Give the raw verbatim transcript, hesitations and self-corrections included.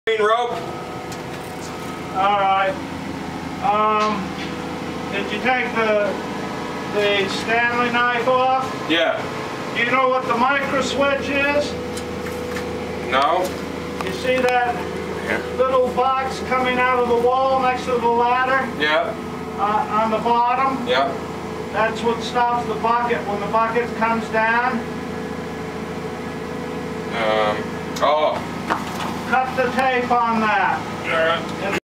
Green rope. Alright. Um, did you take the the Stanley knife off? Yeah. Do you know what the microswitch is? No. You see that Yeah. little box coming out of the wall next to the ladder? Yeah. Uh, on the bottom? Yeah. That's what stops the bucket when the bucket comes down. Um. Oh. Cut the tape on that. All right.